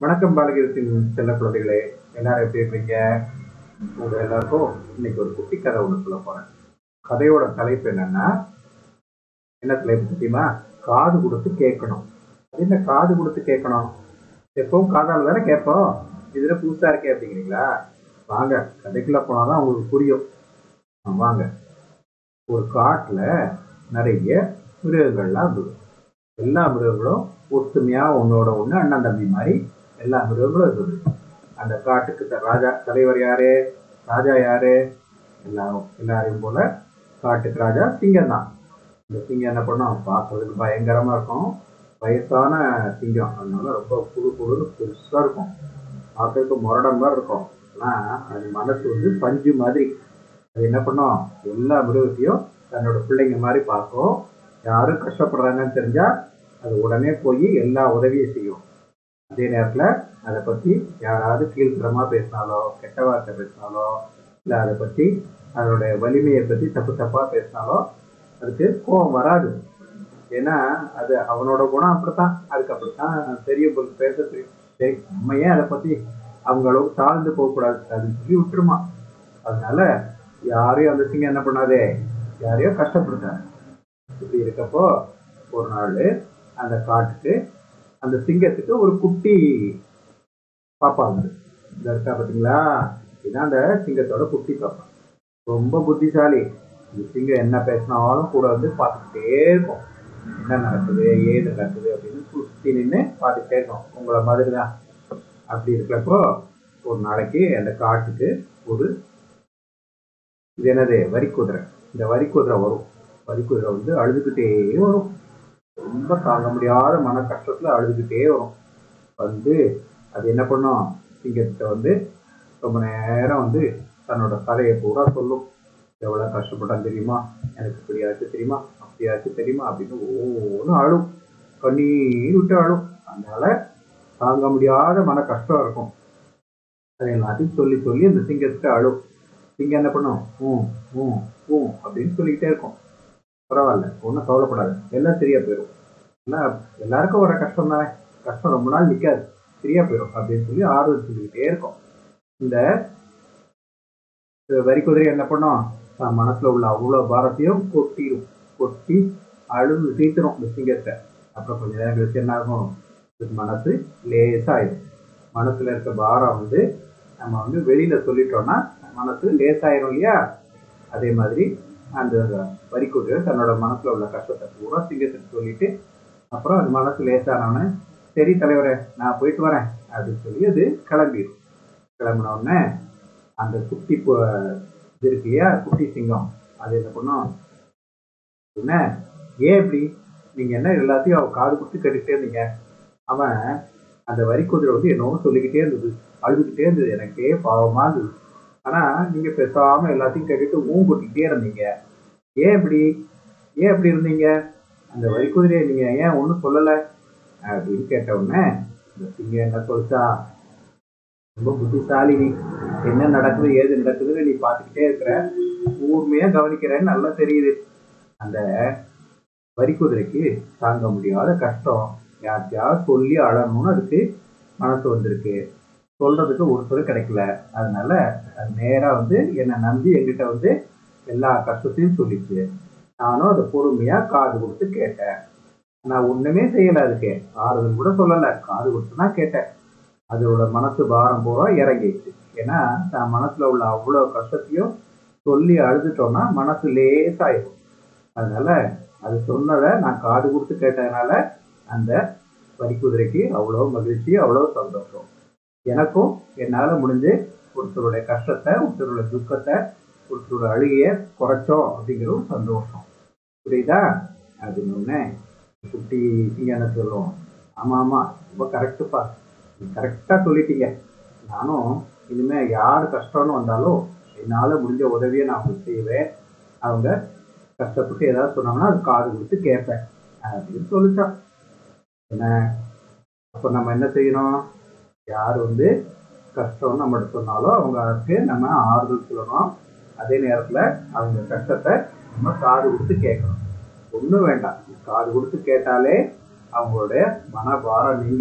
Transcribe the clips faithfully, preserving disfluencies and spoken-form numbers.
வணக்கம் பாலகீதத்தின் செல்ல குழந்தைகளே, எல்லாரும் எப்படி இருக்கீங்க? உங்க எல்லாருக்கும் இன்னைக்கு ஒரு குட்டி கதை ஒன்று சொல்ல போறேன். கதையோட தலைப்பு என்னன்னா, என்ன தலைப்பு தெரியுமா? காது கொடுத்து கேட்கணும். அது என்ன காது கொடுத்து கேட்கணும்? எப்பவும் காதால தானே கேட்போம். இதுல புதுசா இருக்கே அப்படிங்கிறீங்களா? வாங்க கதைக்குள்ள போனாதான் உங்களுக்கு புரியும். வாங்க. ஒரு காட்டுல நிறைய மிருகங்கள்லாம் இருந்தது. எல்லா மிருகங்களும் ஒத்துமையா ஒன்னோட ஒண்ணு அண்ணன் தம்பி மாதிரி எல்லா மிருகங்களும் இருக்குது. அந்த காட்டுக்கு ராஜா தலைவர் யாரு? ராஜா யாரு? எல்லாரும் எல்லாரையும் போல காட்டுக்கு ராஜா சிங்கம் தான். இந்த சிங்கம் என்ன பண்ணும்? பார்க்கறதுக்கு பயங்கரமா இருக்கும். வயசான சிங்கம், அதனால ரொம்ப புது புதுன்னு பெருசா இருக்கும். பார்க்கறதுக்கு முரடன் மாதிரி இருக்கும். ஆனா அது மனசு வந்து பஞ்சு மாதிரி. அது என்ன பண்ணும்? எல்லா மிருகத்தையும் தன்னோட பிள்ளைங்க மாதிரி பார்க்கும். யாரும் கஷ்டப்படுறாங்கன்னு தெரிஞ்சா அது உடனே போய் எல்லா உதவியும் செய்யும். அதே நேரத்தில் அதை பற்றி யாராவது கீழ்த்தரமாக பேசினாலோ, கெட்ட வார்த்தை பேசினாலோ, இல்லை அதை பற்றி அதனுடைய வலிமையை பற்றி தப்பு தப்பாக பேசினாலோ அதுக்கு கோபம் வராது. ஏன்னா அது அவனோட குணம் அப்படித்தான். அதுக்கு அப்படித்தான் தெரியும், பேச தெரியும். சரி, நம்ம ஏன் அதை பற்றி அவங்க அளவுக்கு தாழ்ந்து போகக்கூடாது, அதுன்னு சொல்லி விட்டுருமா. அதனால யாரையும் அந்த சிங்கம் என்ன பண்ணாதே, யாரையும் கஷ்டப்படுத்தாது. இப்படி இருக்கப்போ ஒரு நாள் அந்த காட்டுக்கு அந்த சிங்கத்துக்கு ஒரு குட்டி பாப்பா வந்து இந்த இருக்கா பார்த்தீங்களா? இதுதான் அந்த சிங்கத்தோட குட்டி பாப்பா. ரொம்ப புத்திசாலி. இந்த சிங்கம் என்ன பேசினாலும் கூட வந்து பார்த்துக்கிட்டே இருக்கும். என்ன நடக்குது, ஏது நடக்குது அப்படின்னு சுற்றி நின்று பார்த்துக்கிட்டே இருக்கும். உங்களை மாதிரி தான். அப்படி இருக்கிறப்போ ஒரு நாளைக்கு அந்த காட்டுக்கு ஒரு இது என்னது வரி குதிரை. இந்த வரி குதிரை வரும். வரி குதிரை வந்து அழுதுகிட்டே வரும். ரொம்ப தாங்க முடியாத மன கஷ்டத்துல அழுதுகிட்டே வரும். வந்து அது என்ன பண்ணும்? சிங்கத்திட்ட வந்து ரொம்ப நேரம் வந்து தன்னோட கதையை பூரா சொல்லும். எவ்வளோ கஷ்டப்பட்டான் தெரியுமா, எனக்கு இப்படியாச்சும் தெரியுமா, அப்படியாச்சும் தெரியுமா அப்படின்னு ஒவ்வொன்றும் அழும். கண்ணீர் விட்டு அழும். அதனால தாங்க முடியாத மன கஷ்டம் இருக்கும். அதை எல்லாத்தையும் சொல்லி சொல்லி அந்த சிங்கத்திட்ட அழும். சிங்கம் என்ன பண்ணும்? ஊம் ஊம் ஊம் அப்படின்னு சொல்லிக்கிட்டே இருக்கும். பரவாயில்ல, ஒன்றும் கவலைப்படாது, எல்லாம் சரியா போயிடும். எல்லாம் எல்லாருக்கும் வர கஷ்டம் தானே, கஷ்டம் ரொம்ப நாள் நிற்காது, சரியா போயிடும் அப்படின்னு சொல்லி ஆறுதல் சொல்லிக்கிட்டே இருக்கும். இந்த வரி குதிரை என்ன பண்ணும்? தான் மனசுல உள்ள அவ்வளோ பாரத்தையும் கொட்டிடும். கொட்டி அழுது தீர்த்துரும் இந்த சிங்கத்தை. அப்புறம் கொஞ்ச நேரம் கழிச்சு என்ன ஆகும்? மனசு லேசாயிடும். மனசுல இருக்க பாரம் வந்து நம்ம வந்து வெளியில சொல்லிட்டோம்னா மனசு லேசாயிரும் இல்லையா? அதே மாதிரி அந்த வரி குதிரை தன்னோட மனசுல உள்ள கஷ்டத்தை பூரா சிங்கத்துக்கு சொல்லிட்டு அப்புறம் அது மனசு லேசானோன்னு, சரி தலைவரே நான் போயிட்டு வரேன் அப்படின்னு சொல்லி அது கிளம்பிடும். கிளம்பினோடனே அந்த குட்டி இது இருக்கு இல்லையா, குட்டி சிங்கம், அது என்ன பண்ணும்? என்ன ஏன் இப்படி நீங்க என்ன எல்லாத்தையும் அவன் காது கொடுத்து கேட்டுக்கிட்டே இருந்தீங்க? அவன் அந்த வரி குதிரை வந்து என்னவோ சொல்லிக்கிட்டே இருந்தது, அழுதுகிட்டே இருந்தது, எனக்கே பாவமா இருந்தது. ஆனா நீங்க பேசாம எல்லாத்தையும் கேட்டுட்டு ஊன் கொட்டிக்கிட்டே இருந்தீங்க. ஏன் இப்படி ஏன் இப்படி இருந்தீங்க? அந்த வரி குதிரையை நீங்க ஏன் ஒன்றும் சொல்லல அப்படின்னு கேட்ட உடனே இந்த சிங்கம் என்ன சொல்லிச்சா? ரொம்ப புத்திசாலி நீ. என்ன நடக்குது ஏது நடக்குதுன்னு நீ பார்த்துக்கிட்டே இருக்கிற, ஊர்மையா கவனிக்கிறேன்னு நல்லா தெரியுது. அந்த வரி குதிரைக்கு தாங்க முடியாத கஷ்டம், யார்கிட்டயாவது சொல்லி அழணும்னு அதுக்கு மனசு வந்திருக்கு. சொல்றதுக்கு ஒரு சொல் கிடைக்கல. அதனால அது நேரா வந்து என்னை நம்பி என்கிட்ட வந்து எல்லா கஷ்டத்தையும் சொல்லிச்சு. நானும் அதை பொறுமையா காது கொடுத்து கேட்டேன். நான் ஒண்ணுமே செய்யல, அதுக்கு ஆறுதல் கூட சொல்லல, காது கொடுத்து தான் கேட்டேன். அதோட மனசு பாரம் பூரா இறங்கிடுச்சு. ஏன்னா நான் மனசுல உள்ள அவ்வளவு கஷ்டத்தையும் சொல்லி அழுதுட்டோம்னா மனசு லேசாயிடும். அதனால அது சொன்னதை நான் காது கொடுத்து கேட்டதுனால அந்த வரி குதிரைக்கு அவ்வளோ மகிழ்ச்சி, அவ்வளோ சந்தோஷம். எனக்கும் என்னால முடிஞ்சு ஒருத்தருடைய கஷ்டத்தை, ஒருத்தருடைய துக்கத்தை, ஒருத்தரோட அழுகைய குறைச்சோம் அப்படிங்கிற ஒரு சந்தோஷம். புரியுதா? அப்படின்னு ஒண்ணு குட்டி சிங்கம் என்ன சொல்லுவோம்? ஆமா ஆமா, ரொம்ப கரெக்டுப்பா, கரெக்டா சொல்லிட்டீங்க. நானும் இனிமே யாரு கஷ்டம்னு வந்தாலும் என்னால முடிஞ்ச உதவியை நான் அவங்களுக்கு செய்வேன். அவங்க கஷ்டப்பட்டு ஏதாவது சொன்னாங்கன்னா அது காது கொடுத்து கேட்பேன் அப்படின்னு சொல்லிட்டான். என்ன அப்ப நம்ம என்ன செய்யணும்? யார் வந்து கஷ்டம்னு நம்மகிட்ட சொன்னாலும் அவங்களுக்கு நம்ம ஆறுதல் சொல்லணும். அதே நேரத்துல அவங்க கஷ்டத்தை நம்ம காது கொடுத்து கேட்கணும். ஒன்றும் வேண்டாம், காது கொடுத்து கேட்டாலே அவங்களுடைய மனபாரம் நீங்கிடும்.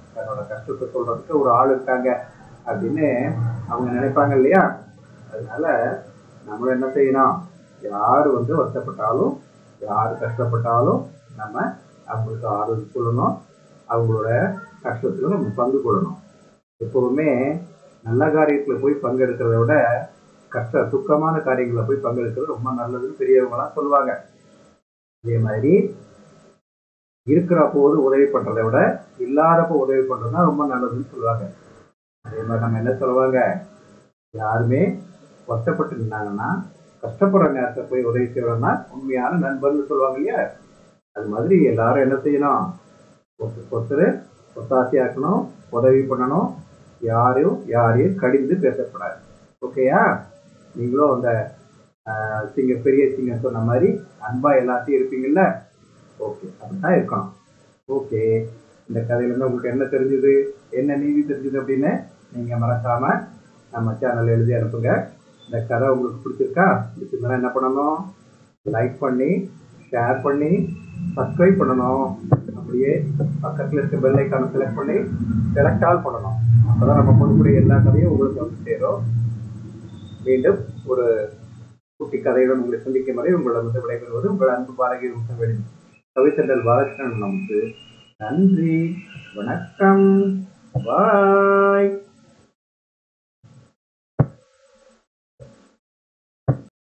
தன்னோட கஷ்டத்தை சொல்றதுக்கு ஒரு ஆள் இருக்காங்க அப்படின்னு அவங்க நினைப்பாங்க இல்லையா? அதனால நம்மளும் என்ன செய்யணும், யார் வந்து வருத்தப்பட்டாலும் யார் கஷ்டப்பட்டாலும் நம்ம அவங்களுக்கு ஆறுதல் சொல்லணும், அவங்களோட கஷ்டத்துல நம்ம பங்கு கொள்ளணும். எப்பவுமே நல்ல காரியத்துல போய் பங்கெடுக்கிறத விட கஷ்ட துக்கமான காரியங்களை போய் பங்கெடுக்கிறது ரொம்ப நல்லதுன்னு பெரியவங்கலாம் சொல்லுவாங்க. அதே மாதிரி இருக்கிற போது உதவி பண்றதை விட இல்லாதப்போ உதவி பண்றதுதான் ரொம்ப நல்லதுன்னு சொல்லுவாங்க. அதே மாதிரி நம்ம என்ன சொல்லுவாங்க, யாருமே வருத்தப்பட்டு இருந்தாங்கன்னா கஷ்டப்படுற நேரத்தை போய் உதவி செய்யறோம்னா உண்மையான நண்பர்னு சொல்லுவாங்க இல்லையா? அது மாதிரி எல்லாரும் என்ன செய்யணும், ஒருத்தருக்கு ஒருத்தர் ஒத்தாசையாக்கணும், உதவி பண்ணணும், யாரையும் யாரையும் கடிந்து பேசக்கூடாது. ஓகேயா? நீங்களும் அந்த சிங்க பெரிய சிங்கம் சொன்ன மாதிரி அன்பா எல்லாத்தையும் இருப்பீங்கல்ல? ஓகே, அப்படிதான் இருக்கணும். ஓகே, இந்த கதையில இருந்து உங்களுக்கு என்ன தெரிஞ்சது, என்ன நீதி தெரிஞ்சது அப்படின்னு நீங்க மறக்காம நம்ம சேனல் எழுதி அனுப்புங்க. இந்த கதை உங்களுக்கு பிடிச்சிருக்கா? பிடிச்சிருந்தா என்ன பண்ணணும், லைக் பண்ணி ஷேர் பண்ணி சப்ஸ்கிரைப் பண்ணணும். அப்படியே பக்கத்தில் இருக்க பெல் ஐக்கானை செலக்ட் பண்ணி செலக்ட் ஆல் பண்ணணும். அப்போதான் நம்ம பண்ணக்கூடிய எல்லா கதையும் உங்களுக்கு வந்து சேரும். மீண்டும் ஒரு குட்டி கதையுடன் உங்களை சந்திக்கும் வரை உங்களிடம் விடைபெறுவது உங்கள் அன்பு பாலகீதம் தமிழ் கவித்தண்டல் பாலகிருஷ்ணன். நமக்கு நன்றி, வணக்கம், பாய்.